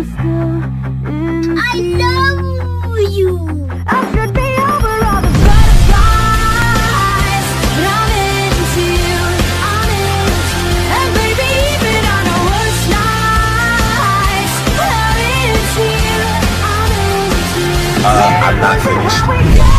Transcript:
I love you. I should be over all the butterflies, but I'm into you, I'm into you. And baby, even on the worst nights, I'm into you, I'm into you. I'm not finished.